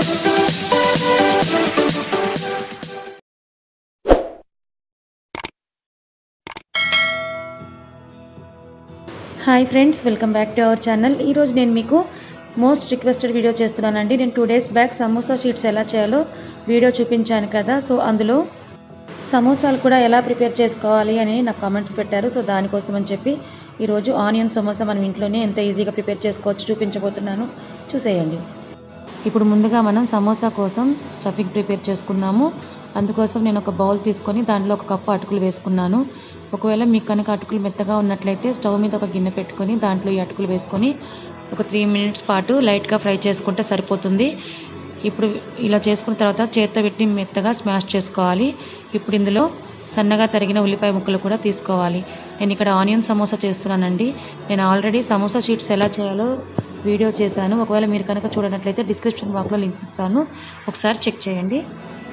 Hi friends, welcome back to our channel. ఈరోజు నేను మీకు మోస్ట్ రిక్వెస్టెడ్ వీడియో చేస్తున్నానండి. నేను 2 days బ్యాక్ సమోసా షీట్స్ ఎలా చేయాలో వీడియో చూపించాను కదా. సో అందులో సమోసాలు కూడా ఎలా ప్రిపేర్ చేసుకోవాలి అని నాకు కామెంట్స్ పెట్టారు. సో దానికోసం అని చెప్పి ఈరోజు ఆనియన్ సమోసా మనం ఇంట్లోనే ఎంత ఈజీగా ప్రిపేర్ చేసుకోవచ్చు చూపించబోతున్నాను. చూసేయండి. ఇప్పుడు ముందుగా మనం సమోసా కోసం స్టఫింగ్ ప్రిపేర్ చేసుకుందాము. అందుకోసం నేను ఒక బౌల్ తీసుకొని దాంట్లో 1 కప్పు అటుకులు వేసుకున్నాను. ఒకవేళ మీకు కనుక అటుకులు మెత్తగా ఉన్నట్లయితే స్టవ్ మీద ఒక గిన్నె పెట్టుకొని దాంట్లో ఈ అటుకులు వేసుకొని ఒక 3 minutes పాటు లైట్గా ఫ్రై చేసుకుంటే సరిపోతుంది. ఇప్పుడు ఇలా చేసుకున్న తర్వాత చేత్తో పెట్టి మెత్తగా స్మాష్ చేసుకోవాలి. ఇప్పుడు ఇందులో సన్నగా తరిగిన ఉల్లిపాయ ముక్కలు కూడా తీసుకోవాలి. నేను ఇక్కడ ఆనియన్ సమోసా చేస్తున్నానండి. నేను ఆల్రెడీ సమోసా షీట్స్ ఎలా చేయాలో వీడియో చేశాను. ఒకవేళ మీరు కనుక చూడనట్లయితే డిస్క్రిప్షన్ బాక్స్లో లింక్స్ ఇస్తాను, ఒకసారి చెక్ చేయండి.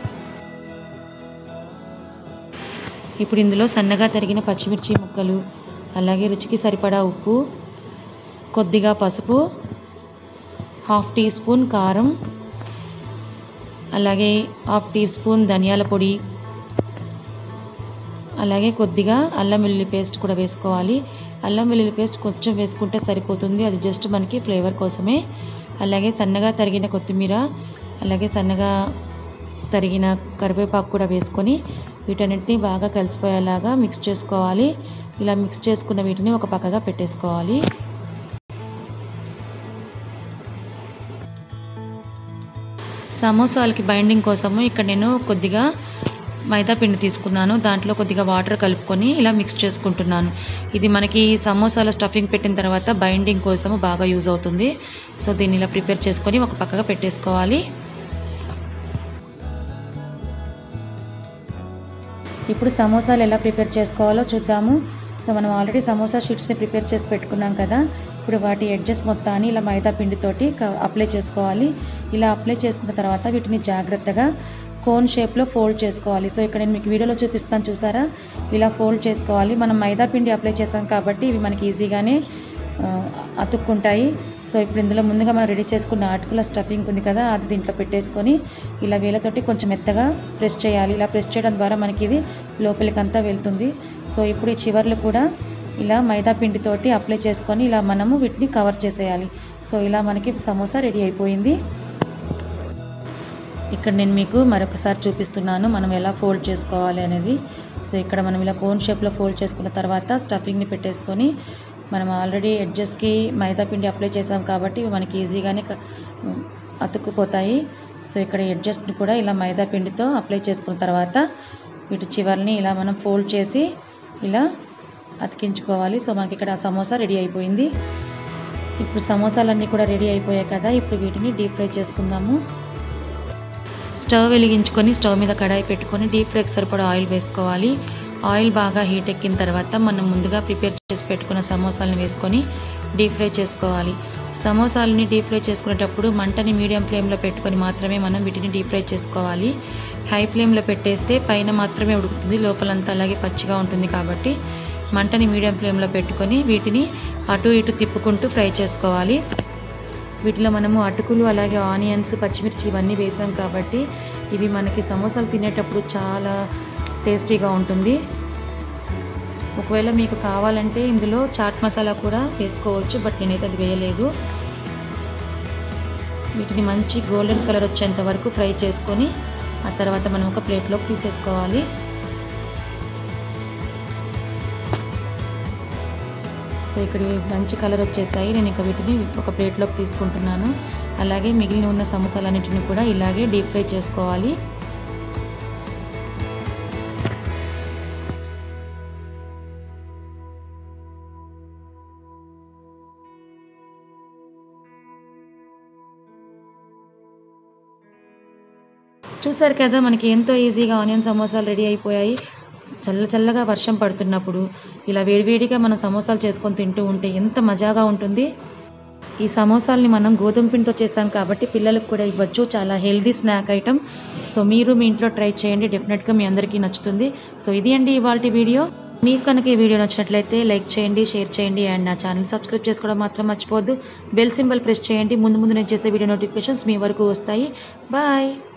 ఇప్పుడు ఇందులో సన్నగా తరిగిన పచ్చిమిర్చి ముక్కలు, అలాగే రుచికి సరిపడా ఉప్పు, కొద్దిగా పసుపు, 1/2 టీ స్పూన్ కారం, అలాగే 1/2 టీ స్పూన్ ధనియాల పొడి, అలాగే కొద్దిగా అల్లం వెల్లుల్లి పేస్ట్ కూడా వేసుకోవాలి. అల్లం వెల్లుల్లి పేస్ట్ కొంచెం వేసుకుంటే సరిపోతుంది, అది జస్ట్ మనకి ఫ్లేవర్ కోసమే. అలాగే సన్నగా తరిగిన కొత్తిమీర, అలాగే సన్నగా తరిగిన కరివేపాకు కూడా వేసుకొని వీటన్నిటిని బాగా కలిసిపోయేలాగా మిక్స్ చేసుకోవాలి. ఇలా మిక్స్ చేసుకున్న వీటిని ఒక పక్కగా పెట్టేసుకోవాలి. సమోసాలకి బైండింగ్ కోసము ఇక్కడ నేను కొద్దిగా మైదా పిండి తీసుకున్నాను. దాంట్లో కొద్దిగా వాటర్ కలుపుకొని ఇలా మిక్స్ చేసుకుంటున్నాను. ఇది మనకి సమోసాల స్టఫింగ్ పెట్టిన తర్వాత బైండింగ్ కోసము బాగా యూజ్ అవుతుంది. సో దీన్ని ఇలా ప్రిపేర్ చేసుకొని ఒక పక్కగా పెట్టేసుకోవాలి. ఇప్పుడు సమోసాలు ఎలా ప్రిపేర్ చేసుకోవాలో చూద్దాము. సో మనం ఆల్రెడీ సమోసా షీట్స్ని ప్రిపేర్ చేసి పెట్టుకున్నాం కదా. ఇప్పుడు వాటి ఎడ్జెస్ మొత్తాన్ని ఇలా మైదా పిండితోటి అప్లై చేసుకోవాలి. ఇలా అప్లై చేసుకున్న తర్వాత వీటిని జాగ్రత్తగా కోన్ షేప్లో ఫోల్డ్ చేసుకోవాలి. సో ఇక్కడ నేను మీకు వీడియోలో చూపిస్తాను, చూసారా? ఇలా ఫోల్డ్ చేసుకోవాలి. మనం మైదా పిండి అప్లై చేస్తాం కాబట్టి ఇవి మనకి ఈజీగానే అతుక్కుంటాయి. సో ఇప్పుడు ఇందులో ముందుగా మనం రెడీ చేసుకున్న అటుకుల స్టఫింగ్ ఉంది కదా, అది దీంట్లో పెట్టేసుకొని ఇలా వేలతోటి కొంచెం మెత్తగా ప్రెస్ చేయాలి. ఇలా ప్రెస్ చేయడం ద్వారా మనకి ఇది లోపలికంతా వెళ్తుంది. సో ఇప్పుడు ఈ చివర్లు కూడా ఇలా మైదా పిండితోటి అప్లై చేసుకొని ఇలా మనము వీటిని కవర్ చేసేయాలి. సో ఇలా మనకి సమోసా రెడీ అయిపోయింది. ఇక్కడ నేను మీకు మరొకసారి చూపిస్తున్నాను మనం ఎలా ఫోల్డ్ చేసుకోవాలి అనేది. సో ఇక్కడ మనం ఇలా కోన్ షేప్లో ఫోల్డ్ చేసుకున్న తర్వాత స్టఫింగ్ని పెట్టేసుకొని మనం ఆల్రెడీ ఎడ్జెస్కి మైదా పిండి అప్లై చేసాం కాబట్టి మనకి ఈజీగానే అతుక్కుపోతాయి. సో ఇక్కడ ఎడ్జెస్ని కూడా ఇలా మైదా పిండితో అప్లై చేసుకున్న తర్వాత వీటి చివర్ని ఇలా మనం ఫోల్డ్ చేసి ఇలా అతికించుకోవాలి. సో మనకి ఇక్కడ సమోసా రెడీ అయిపోయింది. ఇప్పుడు సమోసాలన్నీ కూడా రెడీ అయిపోయాయి కదా. ఇప్పుడు వీటిని డీప్ ఫ్రై చేసుకుందాము. స్టవ్ వెలిగించుకొని స్టవ్ మీద కడాయి పెట్టుకొని డీప్ ఫ్రైకి సరిపడా ఆయిల్ వేసుకోవాలి. ఆయిల్ బాగా హీట్ ఎక్కిన తర్వాత మనం ముందుగా ప్రిపేర్ చేసి పెట్టుకున్న సమోసాలను వేసుకొని డీప్ ఫ్రై చేసుకోవాలి. సమోసాలని డీప్ ఫ్రై చేసుకునేటప్పుడు మంటని మీడియం ఫ్లేమ్లో పెట్టుకొని మాత్రమే మనం వీటిని డీప్ ఫ్రై చేసుకోవాలి. హై ఫ్లేమ్లో పెట్టేస్తే పైన మాత్రమే ఉడుకుతుంది, లోపలంతా అలాగే పచ్చిగా ఉంటుంది. కాబట్టి మంటని మీడియం ఫ్లేమ్లో పెట్టుకొని వీటిని అటు ఇటు తిప్పుకుంటూ ఫ్రై చేసుకోవాలి. వీటిలో మనము అటుకులు, అలాగే ఆనియన్స్, పచ్చిమిర్చి ఇవన్నీ వేసాం కాబట్టి ఇవి మనకి సమోసాలు తినేటప్పుడు చాలా టేస్టీగా ఉంటుంది. ఒకవేళ మీకు కావాలంటే ఇందులో చాట్ మసాలా కూడా వేసుకోవచ్చు, బట్ నేనైతే అది వేయలేదు. వీటిని మంచి గోల్డెన్ కలర్ వచ్చేంత వరకు ఫ్రై చేసుకొని ఆ తర్వాత మనం ఒక ప్లేట్లోకి తీసేసుకోవాలి. సో ఇక్కడ మంచి కలర్ వచ్చేసాయి. నేను ఇక వీటిని ఒక ప్లేట్లోకి తీసుకుంటున్నాను. అలాగే మిగిలిన ఉన్న సమోసాలన్నింటినీ కూడా ఇలాగే డీప్ ఫ్రై చేసుకోవాలి. చూసారు కదా, మనకి ఎంతో ఈజీగా ఆనియన్ సమోసాలు రెడీ అయిపోయాయి. చల్లగా వర్షం పడుతున్నప్పుడు ఇలా వేడివేడిగా మనం సమోసాలు చేసుకొని తింటూ ఉంటే ఎంత మజాగా ఉంటుంది. ఈ సమోసాల్ని మనం గోధుమ పిండితో చేసాం కాబట్టి పిల్లలకు కూడా ఇవ్వచ్చు. చాలా హెల్దీ స్నాక్ ఐటమ్. సో మీరు మీ ఇంట్లో ట్రై చేయండి, డెఫినెట్గా మీ అందరికీ నచ్చుతుంది. సో ఇది అండి ఇవాల్టి వీడియో. మీకు కనుక ఈ వీడియో నచ్చినట్లయితే లైక్ చేయండి, షేర్ చేయండి అండ్ నా ఛానల్ సబ్స్క్రైబ్ చేసుకోవడం మాత్రం మర్చిపోవద్దు. బెల్ సింబల్ ప్రెస్ చేయండి. ముందు ముందు నేను చేసే వీడియో నోటిఫికేషన్స్ మీ వరకు వస్తాయి. బాయ్.